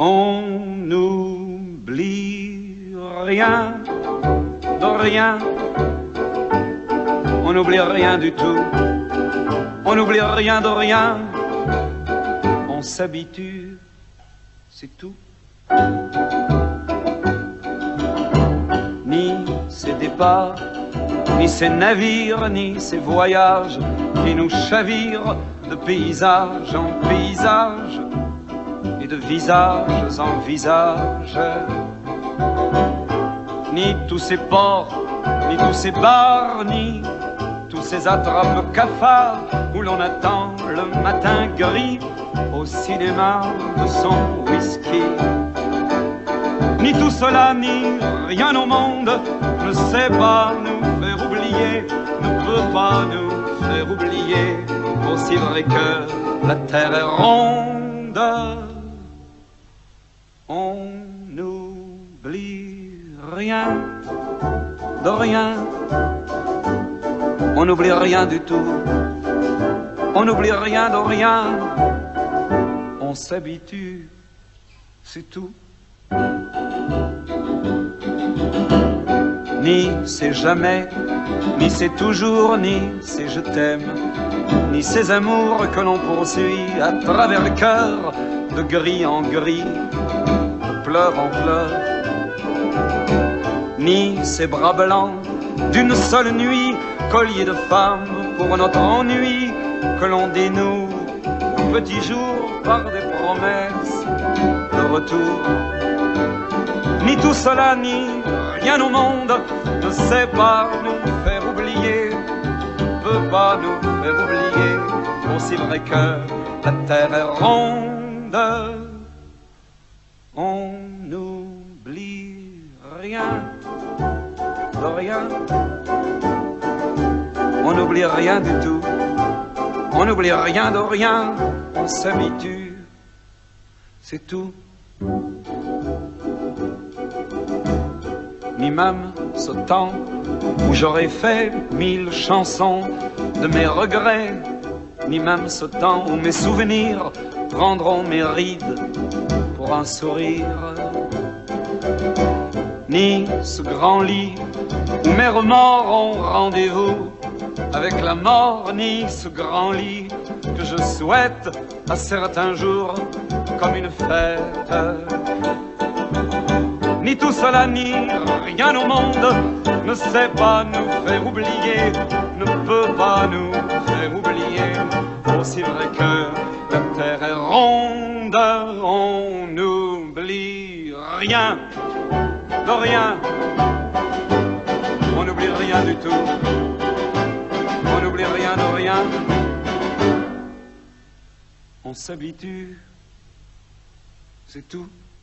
On n'oublie rien de rien. On n'oublie rien du tout. On n'oublie rien de rien. On s'habitue, c'est tout. Ni ses départs, ni ses navires, ni ses voyages, qui nous chavirent de paysage en paysage et de visage en visage. Ni tous ces ports, ni tous ces bars, ni tous ces attrapes cafards où l'on attend le matin gris au cinéma de son whisky. Ni tout cela, ni rien au monde ne sait pas nous faire oublier, ne peut pas nous faire oublier, aussi vrai que la terre est ronde. On n'oublie rien de rien. On n'oublie rien du tout. On n'oublie rien de rien. On s'habitue, c'est tout. Ni c'est jamais, ni c'est toujours, ni c'est je t'aime, ni ces amours que l'on poursuit à travers le cœur, de gris en gris, de pleurs en pleurs. Ni ces bras blancs d'une seule nuit, collier de femmes pour notre ennui, que l'on dénoue petit jour par des promesses de retour. Ni tout cela, ni rien au monde ne sait pas nous faire oublier, ne peut pas nous faire oublier, aussi vrai que la terre est ronde. On n'oublie rien de rien. On n'oublie rien du tout. On n'oublie rien de rien. On s'habitue, c'est tout. Ni même ce temps où j'aurais fait 1000 chansons de mes regrets, ni même ce temps où mes souvenirs prendront mes rides pour un sourire, ni ce grand lit où mes remords ont rendez-vous avec la mort, ni ce grand lit que je souhaite à certains jours comme une fête. Ni tout cela, ni rien au monde ne sait pas nous faire oublier, ne peut pas nous faire oublier, aussi vrai que la terre est ronde. On n'oublie rien de rien. On n'oublie rien du tout. On n'oublie rien de rien. On s'habitue, c'est tout.